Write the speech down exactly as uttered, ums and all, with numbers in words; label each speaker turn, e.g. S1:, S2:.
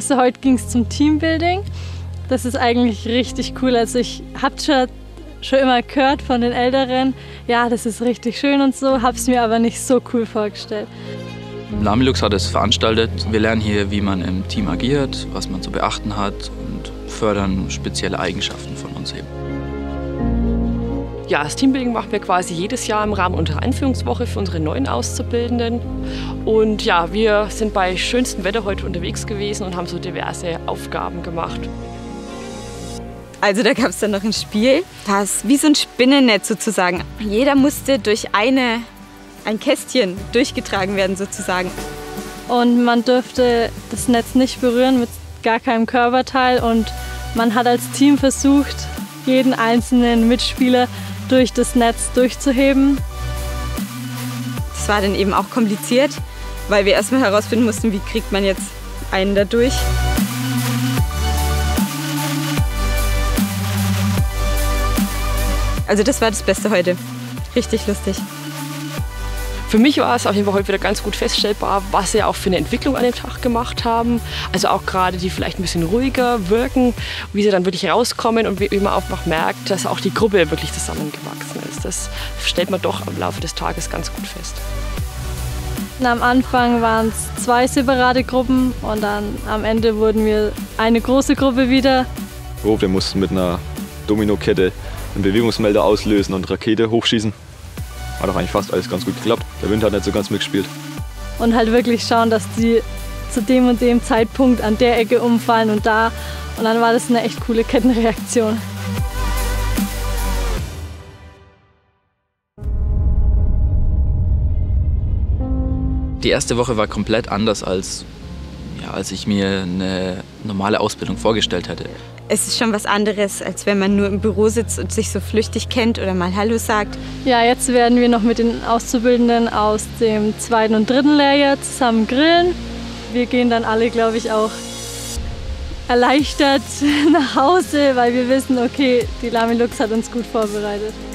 S1: Also heute ging es zum Teambuilding. Das ist eigentlich richtig cool. Also ich habe schon, schon immer gehört von den Älteren, ja, das ist richtig schön und so, habe es mir aber nicht so cool vorgestellt.
S2: Lamilux hat es veranstaltet. Wir lernen hier, wie man im Team agiert, was man zu beachten hat und fördern spezielle Eigenschaften von uns eben.
S3: Ja, das Teambuilding machen wir quasi jedes Jahr im Rahmen unserer Einführungswoche für unsere neuen Auszubildenden. Und ja, wir sind bei schönstem Wetter heute unterwegs gewesen und haben so diverse Aufgaben gemacht.
S4: Also da gab es dann noch ein Spiel, das wie so ein Spinnennetz sozusagen. Jeder musste durch eine, ein Kästchen durchgetragen werden sozusagen.
S1: Und man durfte das Netz nicht berühren mit gar keinem Körperteil. Und man hat als Team versucht, jeden einzelnen Mitspieler durch das Netz durchzuheben.
S4: Das war dann eben auch kompliziert, weil wir erstmal herausfinden mussten, wie kriegt man jetzt einen da durch. Also das war das Beste heute. Richtig lustig.
S3: Für mich war es auf jeden Fall heute wieder ganz gut feststellbar, was sie auch für eine Entwicklung an dem Tag gemacht haben. Also auch gerade die vielleicht ein bisschen ruhiger wirken, wie sie dann wirklich rauskommen und wie man auch noch merkt, dass auch die Gruppe wirklich zusammengewachsen ist. Das stellt man doch im Laufe des Tages ganz gut fest.
S1: Und am Anfang waren es zwei separate Gruppen und dann am Ende wurden wir eine große Gruppe wieder.
S5: Oh, wir mussten mit einer Dominokette einen Bewegungsmelder auslösen und Rakete hochschießen. Hat auch eigentlich fast alles ganz gut geklappt. Der Wind hat nicht so ganz mitgespielt.
S1: Und halt wirklich schauen, dass die zu dem und dem Zeitpunkt an der Ecke umfallen und da. Und dann war das eine echt coole Kettenreaktion.
S2: Die erste Woche war komplett anders, als, ja, als ich mir eine normale Ausbildung vorgestellt hätte.
S4: Es ist schon was anderes, als wenn man nur im Büro sitzt und sich so flüchtig kennt oder mal Hallo sagt.
S1: Ja, jetzt werden wir noch mit den Auszubildenden aus dem zweiten und dritten Lehrjahr zusammen grillen. Wir gehen dann alle, glaube ich, auch erleichtert nach Hause, weil wir wissen, okay, die Lamilux hat uns gut vorbereitet.